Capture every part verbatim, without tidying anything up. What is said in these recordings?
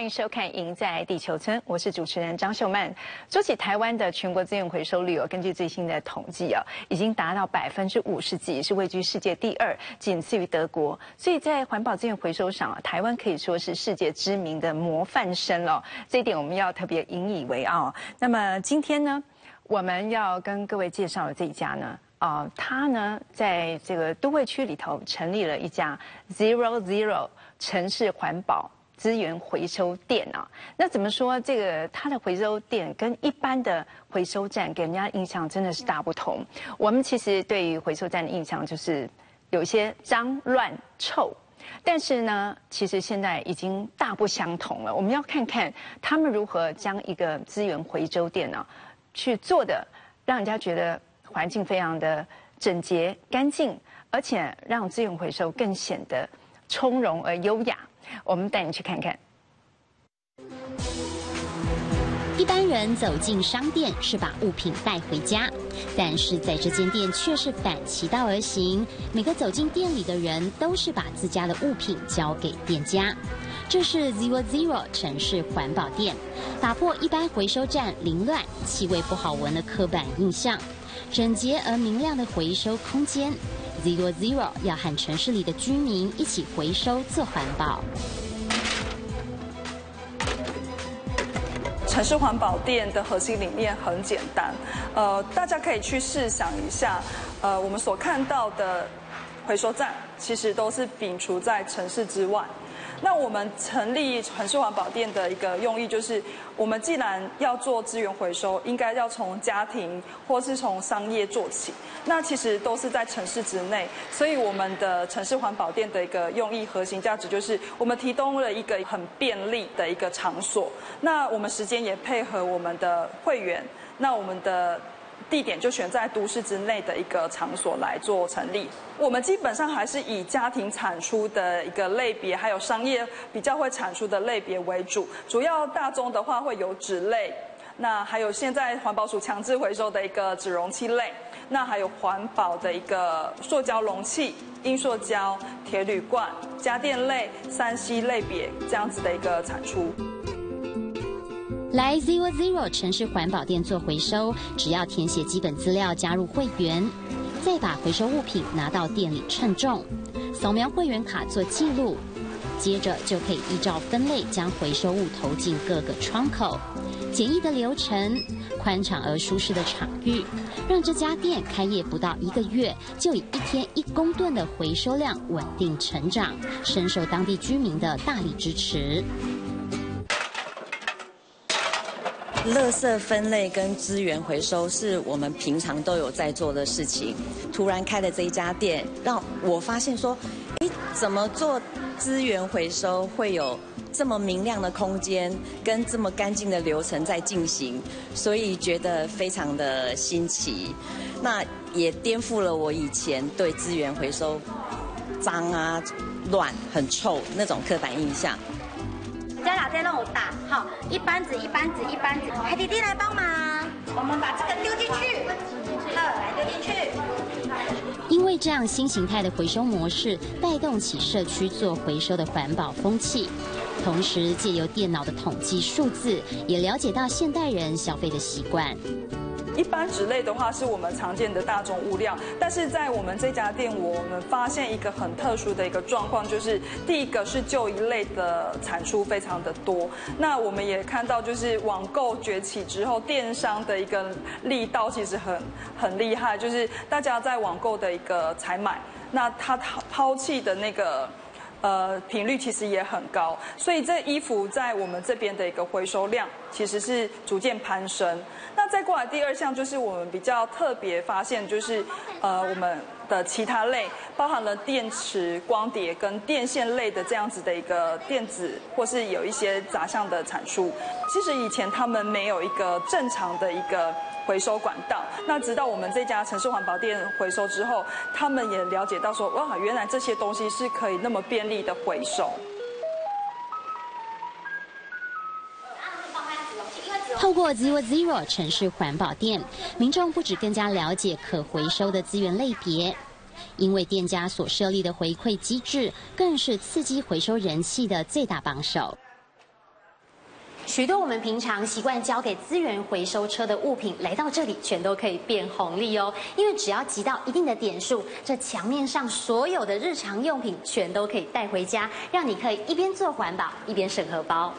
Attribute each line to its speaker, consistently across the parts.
Speaker 1: 迎收看《赢在地球村》，我是主持人张秀曼。说起台湾的全国资源回收率哦，根据最新的统计哦，已经达到百分之五十几，是位居世界第二，仅次于德国。所以在环保资源回收上啊，台湾可以说是世界知名的模范生哦。这一点我们要特别引以为傲。那么今天呢，我们要跟各位介绍的这一家呢。啊、呃，他呢，在这个都会区里头成立了一家 Zero Zero 城市环保资源回收店啊。那怎么说？这个它的回收店跟一般的回收站给人家印象真的是大不同。我们其实对于回收站的印象就是有一些脏乱臭，但是呢，其实现在已经大不相同了。我们要看看他们如何将一个资源回收店呢、啊、去做的，让人家觉得环境非常的整洁干净，而且让资源回收更显得从容而优雅。我们带你去看看。
Speaker 2: 一般人走进商店是把物品带回家，但是在这间店却是反其道而行，每个走进店里的人都是把自家的物品交给店家。这是 Zero Zero 城市环保店，打破一般回收站凌乱、气味不好闻的刻板印象。整洁而明亮的回收空间 ，Zero Zero 要和城市里的居民一起回收做环保。
Speaker 3: 城市环保店的核心理念很简单，呃，大家可以去试想一下，呃，我们所看到的回收站其实都是摒除在城市之外。那我们成立城市环保店的一个用意就是，我们既然要做资源回收，应该要从家庭或是从商业做起。那其实都是在城市之内，所以我们的城市环保店的一个用意核心价值就是，我们提供了一个很便利的一个场所。那我们时间也配合我们的会员，那我们的地点就选在都市之内的一个场所来做成立。我们基本上还是以家庭产出的一个类别，还有商业比较会产出的类别为主。主要大宗的话会有纸类，那还有现在环保署强制回收的一个纸容器类，那还有环保的一个塑胶容器、硬塑胶、铁铝罐、家电类、三 C 类别这样子的一个产出。
Speaker 2: 来 Zero Zero 城市环保店做回收，只要填写基本资料，加入会员，再把回收物品拿到店里称重，扫描会员卡做记录，接着就可以依照分类将回收物投进各个窗口。简易的流程，宽敞而舒适的场域，让这家店开业不到一个月，就以一天一公吨的回收量稳定成长，深受当地居民的大力支持。
Speaker 4: 垃圾分类跟资源回收是我们平常都有在做的事情。突然开了这一家店，让我发现说，诶，怎么做资源回收会有这么明亮的空间，跟这么干净的流程在进行，所以觉得非常的新奇。那也颠覆了我以前对资源回收脏啊、乱、很臭那种刻板印象。
Speaker 5: 家长在让我打，好，一班子一班子一班子，海弟弟来帮忙，我们把这个丢进去，好，来丢进去。
Speaker 2: 因为这样新形态的回收模式，带动起社区做回收的环保风气，同时借由电脑的统计数字，也了解到现代人消费的习惯。
Speaker 3: 一般纸类的话是我们常见的大众物料，但是在我们这家店，我们发现一个很特殊的一个状况，就是第一个是旧衣类的产出非常的多。那我们也看到，就是网购崛起之后，电商的一个力道其实很很厉害，就是大家在网购的一个采买，那他抛抛弃的那个。呃，频率其实也很高，所以这衣服在我们这边的一个回收量其实是逐渐攀升。那再过来第二项就是我们比较特别发现，就是呃我们的其他类，包含了电池、光碟跟电线类的这样子的一个电子，或是有一些杂项的产出。其实以前他们没有一个正常的一个回收管道，那直到我们这家城市环保店回收之后，他们也了解到说，哇，原来这些东西是可以那么便利的回收。
Speaker 2: 透过 Zero Zero 城市环保店，民众不只更加了解可回收的资源类别，因为店家所设立的回馈机制，更是刺激回收人气的最大帮手。 许多我们平常习惯交给资源回收车的物品，来到这里全都可以变红利哦。因为只要集到一定的点数，这墙面上所有的日常用品全都可以带回家，让你可以一边做环保一边省荷包。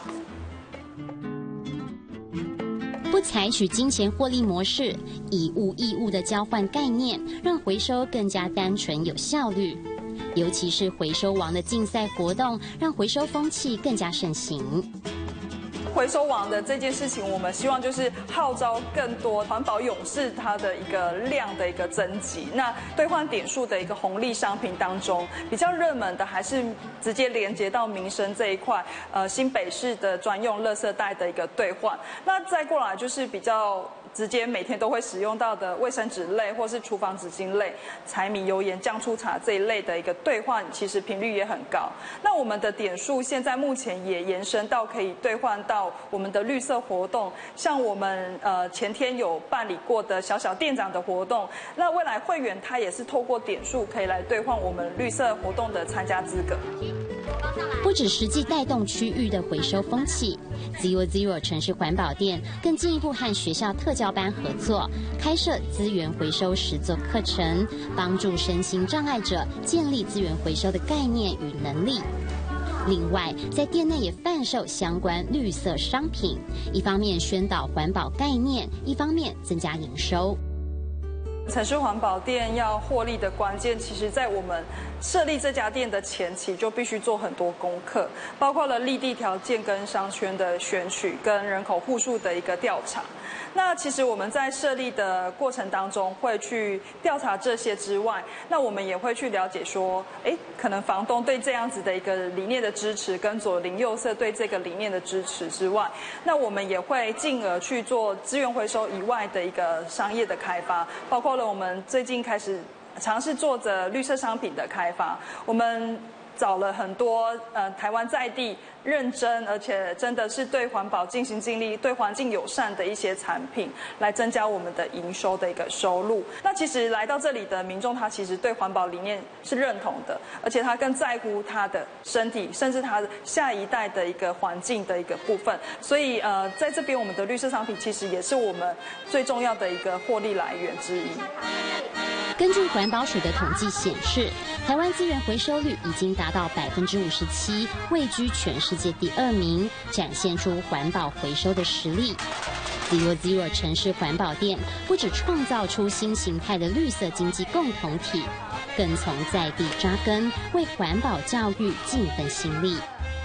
Speaker 2: 不采取金钱获利模式，以物易物的交换概念，让回收更加单纯有效率。尤其是回收王的竞赛活动，让回收风气更加盛行。
Speaker 3: 回收网的这件事情，我们希望就是号召更多环保勇士它的一个量的一个增级。那兑换点数的一个红利商品当中，比较热门的还是直接连接到民生这一块，呃，新北市的专用垃圾袋的一个兑换。那再过来就是比较直接每天都会使用到的卫生纸类或是厨房纸巾类、柴米油盐酱醋茶这一类的一个兑换，其实频率也很高。那我们的点数现在目前也延伸到可以兑换到我们的绿色活动，像我们呃前天有办理过的小小店长的活动，那未来会员他也是透过点数可以来兑换我们绿色活动的参加资格。
Speaker 2: 不止实际带动区域的回收风气 ，Zero Zero 城市环保店更进一步和学校特教班合作，开设资源回收实作课程，帮助身心障碍者建立资源回收的概念与能力。另外，在店内也贩售相关绿色商品，一方面宣导环保概念，一方面增加营收。
Speaker 3: 城市环保店要获利的关键，其实在我们设立这家店的前期就必须做很多功课，包括了立地条件跟商圈的选取，跟人口户数的一个调查。那其实我们在设立的过程当中会去调查这些之外，那我们也会去了解说，哎，可能房东对这样子的一个理念的支持，跟左邻右舍对这个理念的支持之外，那我们也会进而去做资源回收以外的一个商业的开发，包括了我们最近开始尝试做着绿色商品的开发，我们找了很多呃台湾在地认真而且真的是对环保尽心尽力、对环境友善的一些产品，来增加我们的营收的一个收入。那其实来到这里的民众，他其实对环保理念是认同的，而且他更在乎他的身体，甚至他下一代的一个环境的一个部分。所以呃，在这边我们的绿色商品其实也是我们最重要的一个获利来源之一。
Speaker 2: 根据环保署的统计显示，台湾资源回收率已经达到百分之五十七，位居全世界第二名，展现出环保回收的实力。Zero Zero 城市环保店不只创造出新形态的绿色经济共同体，更从在地扎根，为环保教育尽一份心力。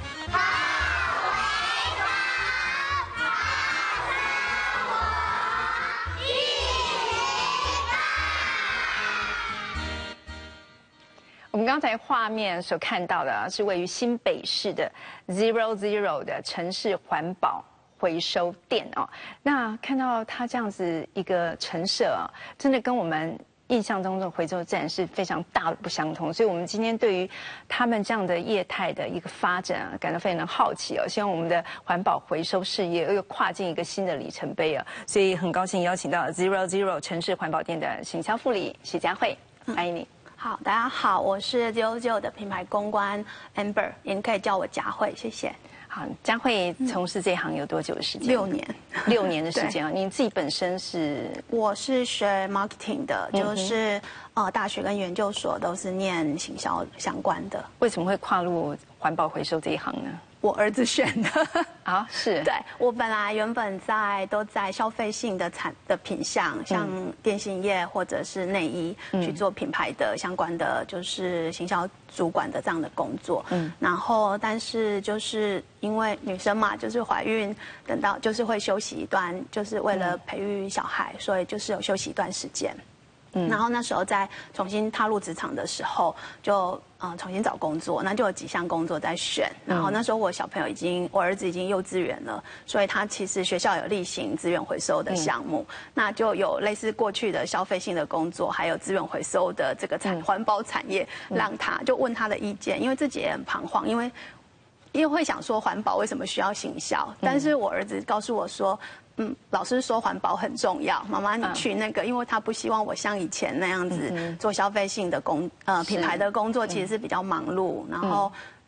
Speaker 1: 我们刚才画面所看到的是位于新北市的 Zero Zero 的城市环保回收店哦。那看到它这样子一个陈设啊，真的跟我们印象中的回收站是非常大的不相同。所以我们今天对于他们这样的业态的一个发展啊，感到非常的好奇哦。希望我们的环保回收事业又跨进一个新的里程碑啊。所以很高兴邀请到 Zero Zero 城市环保店的行销副理许佳慧，欢迎你。
Speaker 6: 好，大家好，我是 Zero Zero 的品牌公关 Amber， 您可以叫我佳慧，谢谢。
Speaker 1: 好，佳慧从事这行有多久的时间？
Speaker 6: 六年，
Speaker 1: 六年的时间啊。你自己本身是？
Speaker 6: 我是学 marketing 的，就是、嗯、呃大学跟研究所都是念行销相关的。
Speaker 1: 为什么会跨入环保回收这一行呢？
Speaker 6: 我儿子选的
Speaker 1: 啊，是
Speaker 6: 对我本来原本在都在消费性的产的品项，像电信业或者是内衣、嗯、去做品牌的相关的，就是行销主管的这样的工作。嗯，然后但是就是因为女生嘛，就是怀孕，等到就是会休息一段，就是为了培育小孩，所以就是有休息一段时间。嗯，然后那时候在重新踏入职场的时候，就呃重新找工作，那就有几项工作在选。然后那时候我小朋友已经，我儿子已经幼稚园了，所以他其实学校有例行资源回收的项目，嗯、那就有类似过去的消费性的工作，还有资源回收的这个产环、嗯、保产业，让他就问他的意见，因为自己也很彷徨，因为因为会想说环保为什么需要行销，但是我儿子告诉我说。嗯，老师说环保很重要，妈妈你去那个，嗯、因为他不希望我像以前那样子做消费性的工呃品牌的工作，其实是比较忙碌，嗯、然后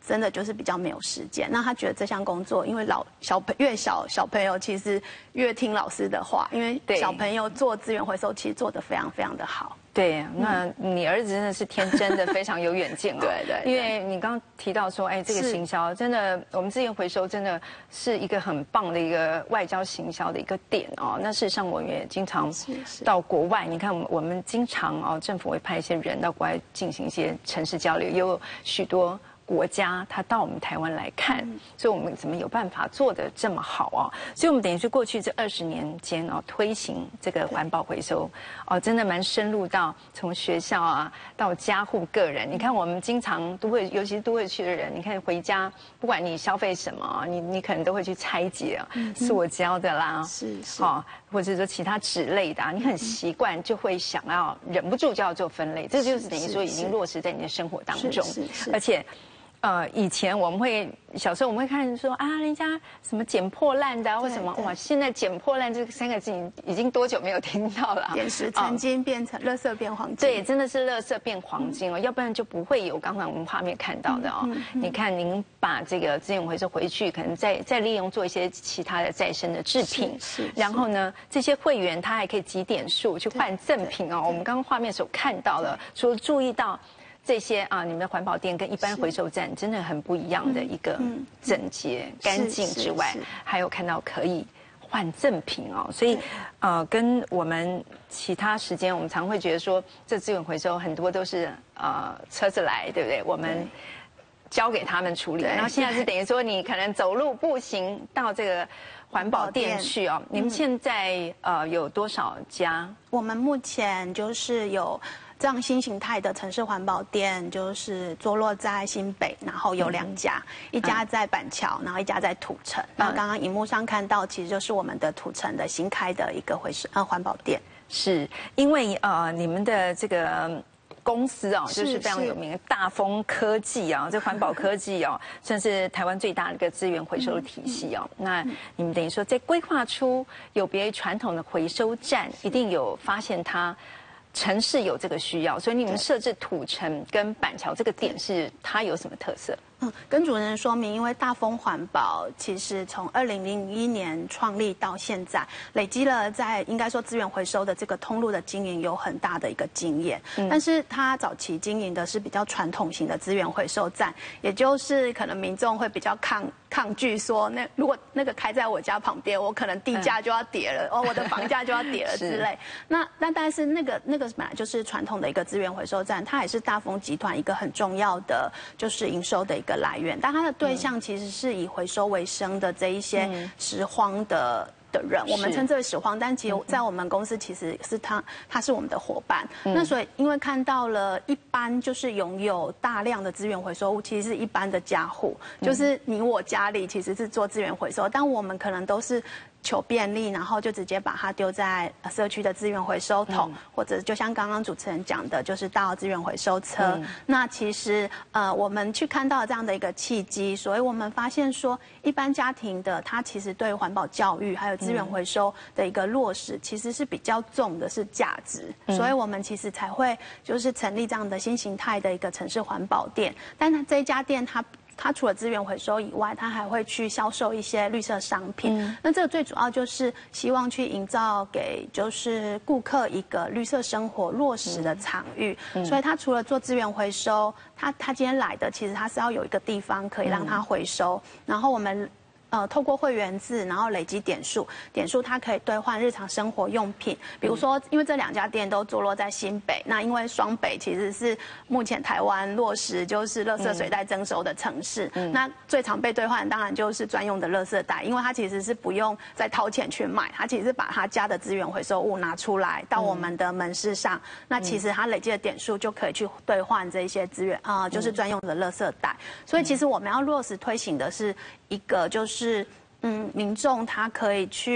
Speaker 6: 真的就是比较没有时间。那他觉得这项工作，因为老小朋越小小朋友其实越听老师的话，因为小朋友做资源回收其实做得非常非常的好。
Speaker 1: 对，那你儿子真的是天真的非常有远见哦。
Speaker 6: 对对，
Speaker 1: 因为你刚刚提到说，哎，这个行销真的，我们资源回收真的是一个很棒的一个外交行销的一个点哦。那事实上，我们也经常到国外，你看我们我们经常哦，政府会派一些人到国外进行一些城市交流，也有许多国家他到我们台湾来看，所以我们怎么有办法做得这么好啊？所以我们等于是过去这二十年间哦，推行这个环保回收哦，真的蛮深入到从学校啊到家户个人。你看我们经常都会，尤其是都会区的人，你看回家不管你消费什么，你你可能都会去拆解塑胶的啦，
Speaker 6: 是是
Speaker 1: 哦，或者说其他纸类的、啊，你很习惯就会想要忍不住就要做分类，这就是等于说已经落实在你的生活当中，而且。呃，以前我们会小时候我们会看说啊，人家什么捡破烂的、啊、或什么哇，现在捡破烂这三个字已经多久没有听到了？
Speaker 6: 点石成金变成垃圾变黄金，
Speaker 1: 对，真的是垃圾变黄金哦，要不然就不会有刚才我们画面看到的哦。你看，您把这个资源回收回去，可能再再利用做一些其他的再生的制品，然后呢，这些会员他还可以积点数去换赠品哦。我们刚刚画面所看到的，除了注意到。这些啊，你们的环保店跟一般回收站真的很不一样的一个整洁、干净之外，还有看到可以换赠品哦，所以呃，跟我们其他时间我们常会觉得说，这资源回收很多都是呃车子来，对不对？我们交给他们处理，然后现在是等于说你可能走路步行到这个环保店去哦。你们现在呃有多少家？
Speaker 6: 我们目前就是有。这样新形态的城市环保店就是坐落在新北，然后有两家，一家在板桥，然后一家在土城。那刚刚荧幕上看到，其实就是我们的土城的新开的一个回收呃环保店。
Speaker 1: 是因为呃你们的这个公司哦，就是非常有名的大丰科技啊，这环保科技哦，算是台湾最大的一个资源回收的体系哦。那你们等于说在规划出有别于传统的回收站，一定有发现它。城市有这个需要，所以你们设置土城跟板桥这个点是它有什么特色？
Speaker 6: 嗯，跟主持人说明，因为大丰环保其实从二零零一年创立到现在，累积了在应该说资源回收的这个通路的经营有很大的一个经验。嗯、但是它早期经营的是比较传统型的资源回收站，也就是可能民众会比较抗抗拒说，那如果那个开在我家旁边，我可能地价就要跌了，嗯、哦，我的房价就要跌了之类。那那但是那个那个本来就是传统的一个资源回收站，它也是大丰集团一个很重要的就是营收的一个来源，但它的对象其实是以回收为生的这一些拾荒的的人，我们称之为拾荒，但其实在我们公司其实是他他是我们的伙伴。那所以因为看到了一般就是拥有大量的资源回收物，其实是一般的家户，就是你我家里其实是做资源回收，但我们可能都是。求便利，然后就直接把它丢在社区的资源回收桶，嗯、或者就像刚刚主持人讲的，就是到资源回收车。嗯、那其实呃，我们去看到这样的一个契机，所以我们发现说，一般家庭的它其实对环保教育还有资源回收的一个落实，其实是比较重的是价值，嗯、所以我们其实才会就是成立这样的新形态的一个城市环保店。但它这一家店它。它除了资源回收以外，它还会去销售一些绿色商品。嗯、那这个最主要就是希望去营造给就是顾客一个绿色生活落实的场域。嗯、所以它除了做资源回收，它它今天来的其实它是要有一个地方可以让它回收，嗯、然后我们。呃，透过会员制，然后累积点数，点数它可以兑换日常生活用品，比如说，因为这两家店都坐落在新北，那因为双北其实是目前台湾落实就是垃圾水袋征收的城市，嗯、那最常被兑换当然就是专用的垃圾袋，因为它其实是不用再掏钱去买，它其实是把它家的资源回收物拿出来到我们的门市上，嗯、那其实它累积的点数就可以去兑换这一些资源啊、呃，就是专用的垃圾袋，所以其实我们要落实推行的是一个就是。是，嗯，民众他可以去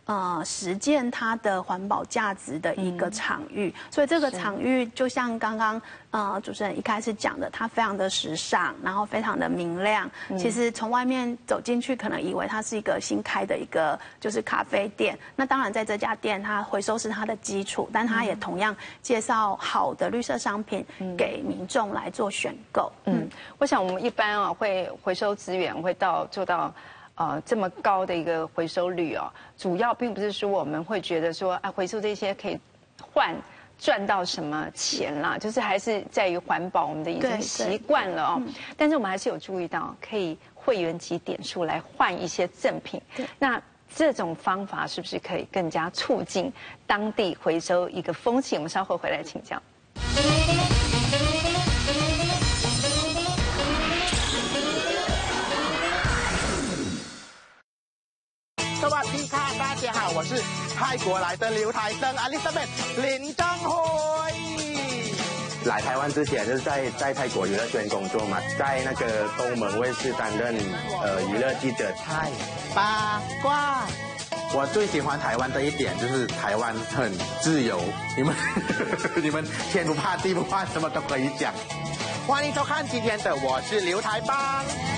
Speaker 6: 呃实践它的环保价值的一个场域。所以这个场域就像刚刚呃主持人一开始讲的，它非常的时尚，然后非常的明亮。其实从外面走进去，可能以为它是一个新开的一个就是咖啡店。那当然在这家店，它回收是它的基础，但它也同样介绍好的绿色商品给民众来做选购。
Speaker 1: 嗯，我想我们一般啊会回收资源会到做到。呃，这么高的一个回收率哦，主要并不是说我们会觉得说啊，回收这些可以换赚到什么钱啦，就是还是在于环保，我们的已经习惯了哦。但是我们还是有注意到，可以会员级点数来换一些赠品。那这种方法是不是可以更加促进当地回收一个风气？我们稍后回来请教。
Speaker 7: สวัสดีค่ะ大家好，我是泰国来的刘台生 Elizabeth 林正辉。
Speaker 8: 来台湾之前就是在在泰国娱乐圈工作嘛，在那个东门卫视担任呃娱乐记者。
Speaker 7: 太八卦。
Speaker 8: 我最喜欢台湾的一点就是台湾很自由，你们你们天不怕地不怕，什么都可以讲。
Speaker 7: 欢迎收看今天的我是刘台邦。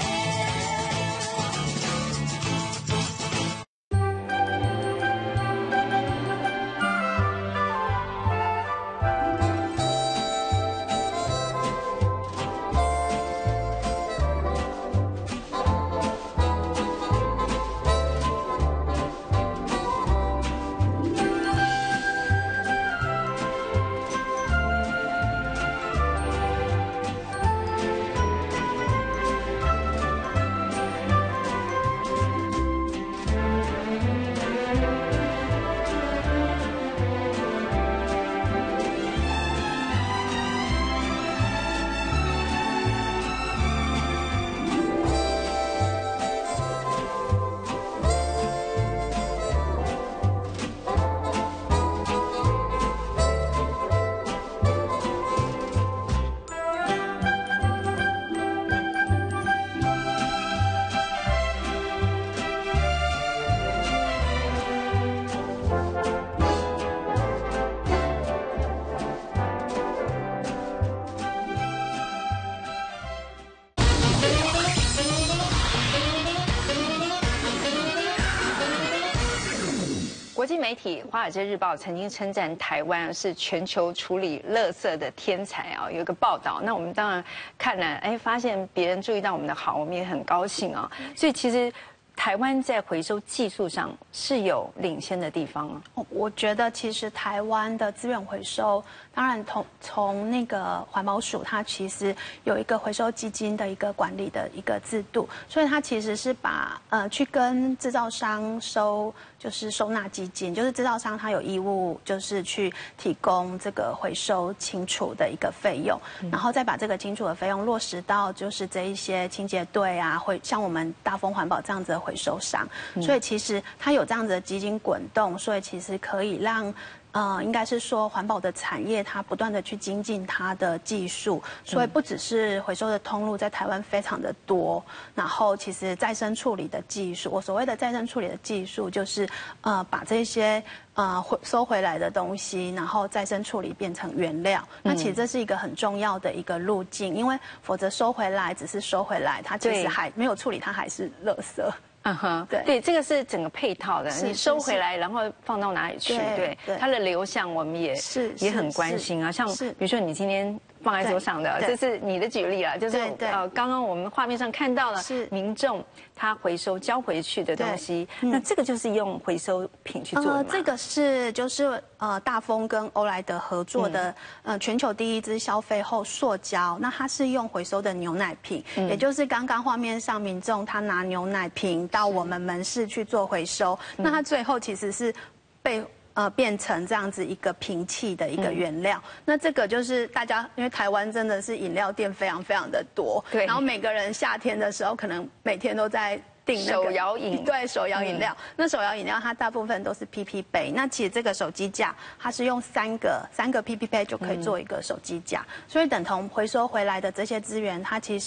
Speaker 1: 国际媒体《华尔街日报》曾经称赞台湾是全球处理垃圾的天才啊，有一个报道。那我们当然看了，哎，发现别人注意到我们的好，我们也很高兴啊。所以其实台湾在回收技术上是有领先的地方啊。
Speaker 6: 我觉得其实台湾的资源回收，当然从从那个环保署，它其实有一个回收基金的一个管理的一个制度，所以它其实是把呃去跟制造商收。就是收纳基金，就是制造商他有义务，就是去提供这个回收清除的一个费用，嗯、然后再把这个清除的费用落实到就是这一些清洁队啊，会像我们大丰环保这样子的回收商，嗯、所以其实它有这样子的基金滚动，所以其实可以让。呃，应该是说环保的产业，它不断的去精进它的技术，所以不只是回收的通路在台湾非常的多，然后其实再生处理的技术，我所谓的再生处理的技术，就是呃把这些呃收回来的东西，然后再生处理变成原料。那其实这是一个很重要的一个路径，因为否则收回来只是收回来，它其实还没有处理，它还是垃圾。嗯哼，对对，
Speaker 1: 这个是整个配套的，你收回来，然后放到哪里去？对，它的流向我们也是也很关心啊。像比如说你今天放在桌上的，这是你的举例啊，就是呃，刚刚我们画面上看到了民众他回收交回去的东西，那这个就是用回收品去做的吗？
Speaker 6: 这个是就是呃大丰跟欧莱德合作的呃全球第一支消费后塑胶，那它是用回收的牛奶瓶，也就是刚刚画面上民众他拿牛奶瓶到我们门市去做回收，那它最后其实是被呃变成这样子一个瓶器的一个原料。嗯、那这个就是大家因为台湾真的是饮料店非常非常的多，对，然后每个人夏天的时候可能每天都在。订那个
Speaker 1: 手摇饮，
Speaker 6: 对，手摇饮料。嗯、那手摇饮料它大部分都是 P P 杯，那其实这个手机架它是用三个三个 P P 杯就可以做一个手机架，嗯、所以等同回收回来的这些资源，它其实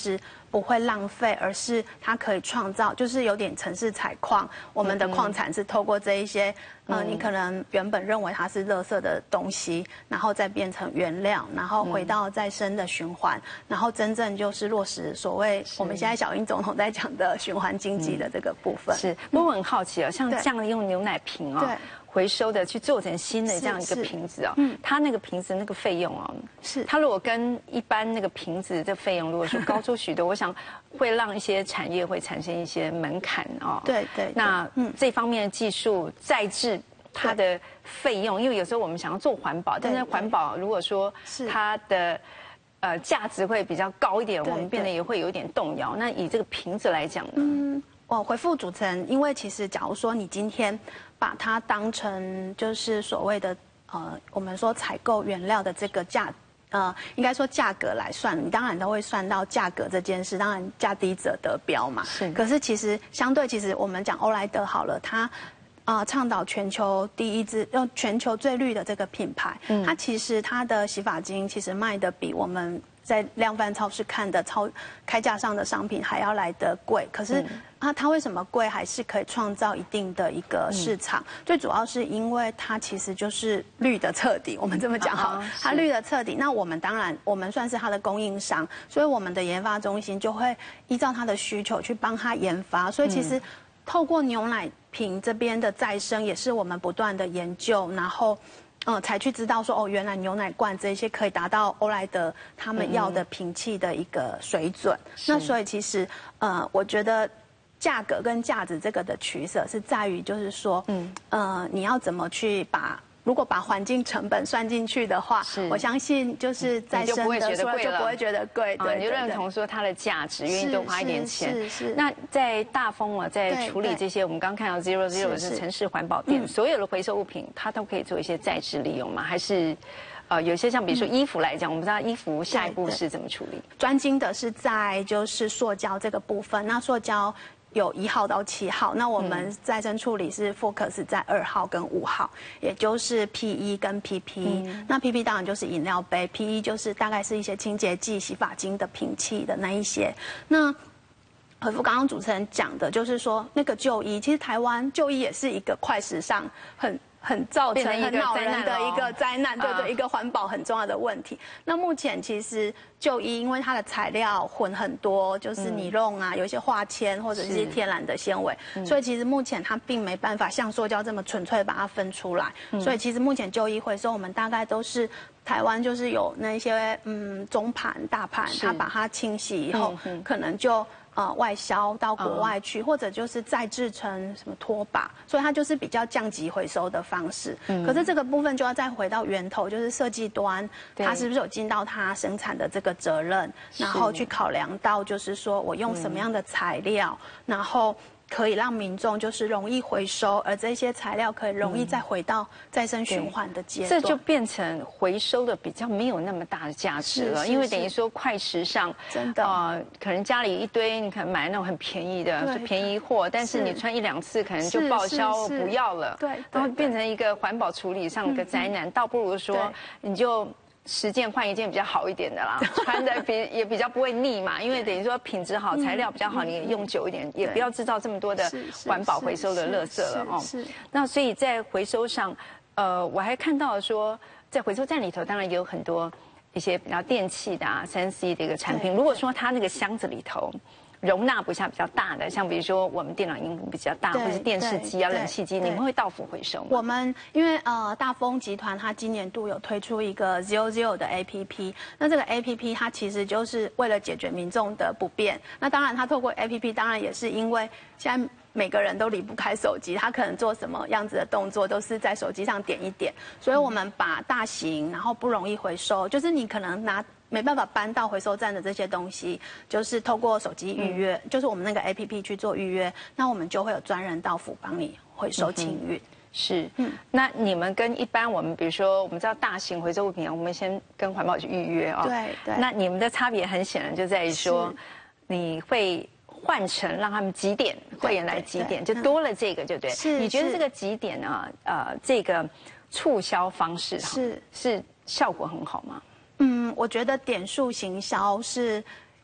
Speaker 6: 不会浪费，而是它可以创造，就是有点城市采矿，我们的矿产是透过这一些，嗯、呃，你可能原本认为它是垃圾的东西，然后再变成原料，然后回到再生的循环，然后真正就是落实所谓我们现在小英总统在讲的循环经济的这个部分。
Speaker 1: 是，不过我很好奇哦，像这样用牛奶瓶哦。回收的去做成新的这样一个瓶子哦，嗯，它那个瓶子那个费用哦，
Speaker 6: 是
Speaker 1: 它如果跟一般那个瓶子的费用如果说高出许多，我想会让一些产业会产生一些门槛哦。
Speaker 6: 对对，
Speaker 1: 那嗯这方面的技术再制它的费用，因为有时候我们想要做环保，但是环保如果说它的呃价值会比较高一点，我们变得也会有一点动摇。那以这个瓶子来讲呢？嗯，
Speaker 6: 我回复主持人，因为其实假如说你今天把它当成就是所谓的呃，我们说采购原料的这个价，呃，应该说价格来算，你当然都会算到价格这件事，当然价低者得标嘛。
Speaker 1: 是。
Speaker 6: 可是其实相对，其实我们讲欧莱德好了，它啊倡导全球第一支，用全球最绿的这个品牌，嗯，它其实它的洗发精其实卖的比我们在量贩超市看的超开架上的商品还要来得贵，可是它它为什么贵，还是可以创造一定的一个市场？最主要是因为它其实就是绿的彻底，我们这么讲好，它绿的彻底。那我们当然我们算是它的供应商，所以我们的研发中心就会依照它的需求去帮它研发。所以其实透过牛奶瓶这边的再生，也是我们不断的研究，然后。嗯，才去知道说哦，原来牛奶罐这些可以达到欧莱德他们要的瓶器的一个水准。嗯、那所以其实呃，我觉得价格跟价值这个的取舍是在于，就是说，嗯呃，你要怎么去把。如果把环境成本算进去的话，我相信就是再生的就不会觉得贵，
Speaker 1: 对，你就认同说它的价值，愿意多花一点钱。是是。那在大丰啊，在处理这些，我们刚看到 zero zero 是城市环保店，所有的回收物品它都可以做一些再制利用吗？还是？呃，有些像比如说衣服来讲，我们不知道衣服下一步是怎么处理？
Speaker 6: 专精的是在就是塑胶这个部分，那塑胶。有一号到七号，那我们再生处理是 focus 在二号跟五号，也就是 P E 跟 P P。嗯、那 P P 当然就是饮料杯 ，P E 就是大概是一些清洁剂、洗发精的瓶器的那一些。那回复刚刚主持人讲的，就是说那个就医，其实台湾就医也是一个快时尚很。很造成很恼人的一个灾难，对对，一个环保很重要的问题。那目前其实就医，因为它的材料混很多，就是尼龙啊，有一些化纤或者是一些天然的纤维，所以其实目前它并没办法像塑胶这么纯粹把它分出来。所以其实目前就医回收，我们大概都是台湾就是有那些嗯中盘、大盘，它把它清洗以后，可能就。呃，外销到国外去，或者就是再制成什么拖把，所以它就是比较降级回收的方式。嗯，可是这个部分就要再回到源头，就是设计端，它是不是有尽到它生产的这个责任，然后去考量到就是说我用什么样的材料，然后。可以让民众就是容易回收，而这些材料可以容易再回到再生循环的阶段，
Speaker 1: 这就变成回收的比较没有那么大的价值了，因为等于说快时尚，
Speaker 6: 真的
Speaker 1: 啊、呃，可能家里一堆，你可能买那种很便宜的，是便宜货，但是你穿一两次可能就报销不要了，
Speaker 6: 对，
Speaker 1: 然后变成一个环保处理上的灾难，倒不如说你就。十件换一件比较好一点的啦，穿的比也比较不会腻嘛，因为等于说品质好，材料比较好，你也用久一点，也不要制造这么多的环保回收的垃圾了哦。那所以在回收上，呃，我还看到说，在回收站里头，当然也有很多一些比较电器的啊、三 C 的一个产品。如果说它那个箱子里头。容纳不下比较大的，像比如说我们电脑荧幕比较大，或是电视机啊、冷气机，你们会到府回收吗？
Speaker 6: 我们因为呃大丰集团它今年度有推出一个 zero zero 的 A P P， 那这个 A P P 它其实就是为了解决民众的不便。那当然它透过 A P P， 当然也是因为现在每个人都离不开手机，他可能做什么样子的动作都是在手机上点一点，所以我们把大型然后不容易回收，就是你可能拿。没办法搬到回收站的这些东西，就是透过手机预约，嗯、就是我们那个 A P P 去做预约，那我们就会有专人到府帮你回收清运。嗯、
Speaker 1: 是，嗯，那你们跟一般我们，比如说我们知道大型回收物品，我们先跟环保局预约啊、哦。
Speaker 6: 对对。
Speaker 1: 那你们的差别很显然就在于说，你会换成让他们集点会员来集点，就多了这个，就对。
Speaker 6: 是。
Speaker 1: 你觉得这个集点呢？呃，这个促销方式
Speaker 6: 是
Speaker 1: 是效果很好吗？
Speaker 6: 嗯，我觉得点数行销是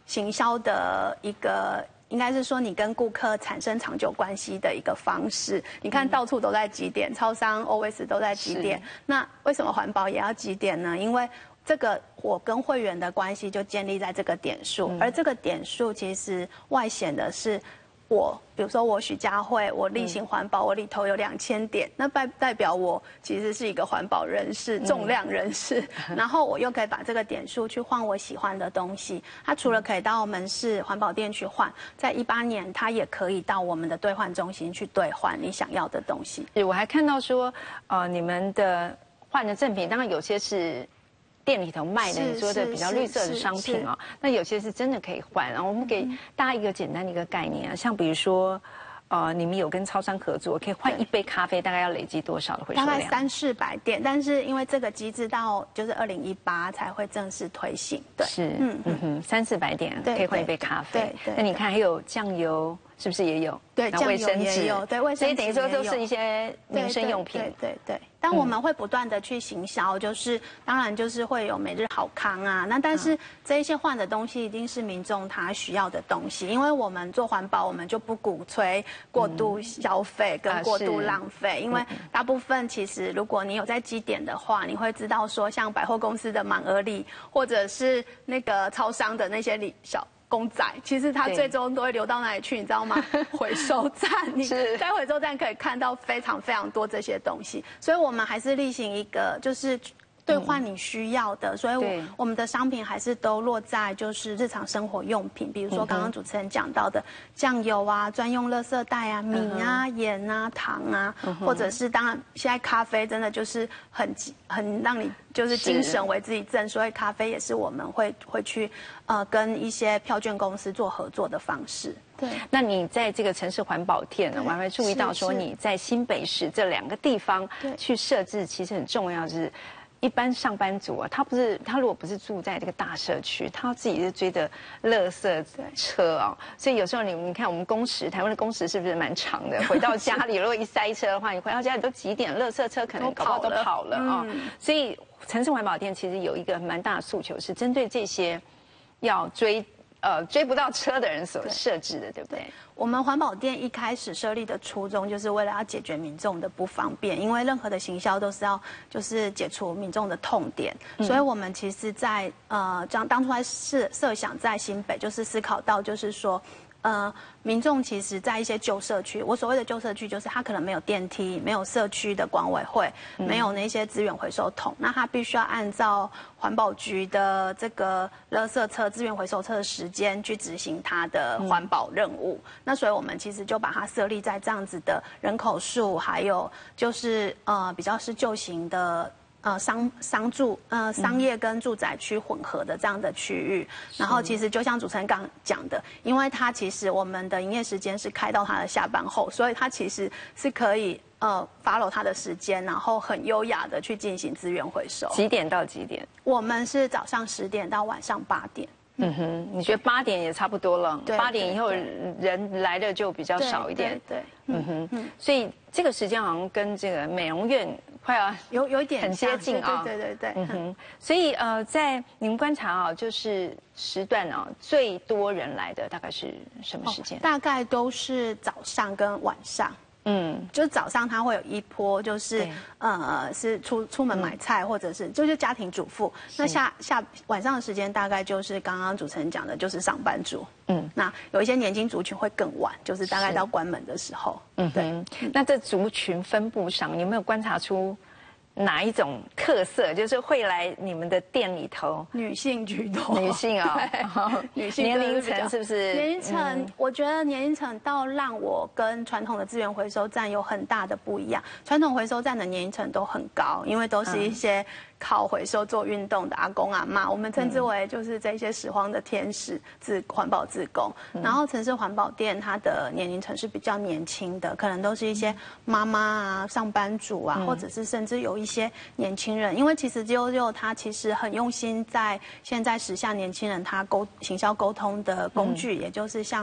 Speaker 6: 行销的一个。应该是说你跟顾客产生长久关系的一个方式。你看到处都在集点，超商 always 都在集点。那为什么环保也要集点呢？因为这个我跟会员的关系就建立在这个点数，嗯、而这个点数其实外显的是。我比如说我许佳慧，我例行环保，我里头有两千点，那代代表我其实是一个环保人士、重量人士，嗯、然后我又可以把这个点数去换我喜欢的东西。它除了可以到门市环保店去换，在一八年它也可以到我们的兑换中心去兑换你想要的东西。
Speaker 1: 我还看到说，呃，你们的换的赠品，当然有些是。店里头卖的，你说的比较绿色的商品哦，那有些是真的可以换。然后我们给大家一个简单的一个概念啊，像比如说，呃，你们有跟超商合作，可以换一杯咖啡，大概要累积多少的回收量？
Speaker 6: 大概三四百店，但是因为这个机制到就是二零一八才会正式推行。对，
Speaker 1: 是，嗯嗯哼，三四百点可以换一杯咖啡。
Speaker 6: 对对。
Speaker 1: 那你看还有酱油，是不是也有？
Speaker 6: 对，酱油也有，对，卫生纸也有。
Speaker 1: 所以等于说都是一些民生用品。
Speaker 6: 对对对。但我们会不断的去行销，就是当然就是会有每日好康啊，那但是这一些换的东西一定是民众他需要的东西，因为我们做环保，我们就不鼓吹过度消费跟过度浪费，因为大部分其实如果你有在积点的话，你会知道说像百货公司的满额礼，或者是那个超商的那些礼小。公仔其实它最终都会流到哪里去，你知道吗？回收站，你在回收站可以看到非常非常多这些东西，所以我们还是例行一个就是兑换你需要的，所以我我们的商品还是都落在就是日常生活用品，比如说刚刚主持人讲到的酱油啊、专用垃圾袋啊、米啊、盐啊、糖啊，或者是当然现在咖啡真的就是很很让你就是精神为之一振，所以咖啡也是我们会会去呃跟一些票券公司做合作的方式。对，
Speaker 1: 那你在这个城市环保店呢，我还会注意到说你在新北市这两个地方去设置，其实很重要，就是。一般上班族啊，他不是他如果不是住在这个大社区，他自己是追着垃圾车啊，所以有时候你你看我们工时，台湾的工时是不是蛮长的？回到家里如果一塞车的话，你回到家里都几点？垃圾车可能搞不好都跑了啊。所以城市环保店其实有一个蛮大的诉求，是针对这些要追呃追不到车的人所设置的，对不对？
Speaker 6: 我们环保店一开始设立的初衷，就是为了要解决民众的不方便，因为任何的行销都是要就是解除民众的痛点，嗯、所以我们其实在呃当当初在设设想在新北，就是思考到就是说。呃，民众其实，在一些旧社区，我所谓的旧社区，就是它可能没有电梯，没有社区的管委会，嗯、没有那些资源回收桶，那它必须要按照环保局的这个垃圾车、资源回收车的时间去执行它的环保任务。嗯、那所以我们其实就把它设立在这样子的人口数，还有就是呃比较是旧型的。呃，商商住呃商业跟住宅区混合的这样的区域，然后其实就像主持人刚刚讲的，因为它其实我们的营业时间是开到它的下班后，所以它其实是可以呃 follow 它的时间，然后很优雅的去进行资源回收。
Speaker 1: 几点到几点？
Speaker 6: 我们是早上十点到晚上八点。
Speaker 1: 嗯哼，你觉得八点也差不多了？八点以后人来的就比较少一点。
Speaker 6: 对，
Speaker 1: 嗯哼，所以这个时间好像跟这个美容院快要
Speaker 6: 有有一点
Speaker 1: 很接近啊。
Speaker 6: 对对对对。
Speaker 1: 嗯哼，所以呃，在你们观察啊，就是时段啊，最多人来的大概是什么时间？
Speaker 6: 大概都是早上跟晚上。嗯，就是早上他会有一波，就是呃是出出门买菜，或者是就是家庭主妇。那下下晚上的时间大概就是刚刚主持人讲的，就是上班族。嗯，那有一些年轻族群会更晚，就是大概到关门的时候。嗯，对。
Speaker 1: 那这族群分布上，你有没有观察出哪一种特色？就是会来你们的店里头，
Speaker 6: 女性居多，
Speaker 1: 女性啊，
Speaker 6: 女性
Speaker 1: 年龄层是不是？
Speaker 6: 年龄层，嗯、我觉得年龄层倒让我跟传统的资源回收站有很大的不一样。传统回收站的年龄层都很高，因为都是一些靠回收做运动的阿公阿嬷，我们称之为就是这些拾荒的天使自环保志工。嗯、然后城市环保店它的年龄层是比较年轻的，可能都是一些妈妈啊、上班族啊，嗯、或者是甚至有一些年轻人，因为其实啾啾它其实很用心在现在时下年轻人他沟行销沟通的工具，嗯、也就是像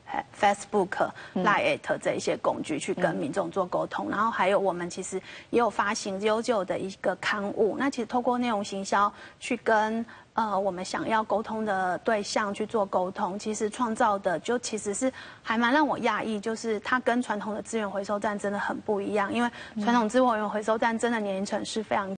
Speaker 6: Facebook、Line 这一些工具去跟民众做沟通，然后还有我们其实也有发行悠久的一个刊物，那其实透过内容行销去跟呃我们想要沟通的对象去做沟通，其实创造的就其实是还蛮让我讶异，就是它跟传统的资源回收站真的很不一样，因为传统资源回收站真的年龄层是非常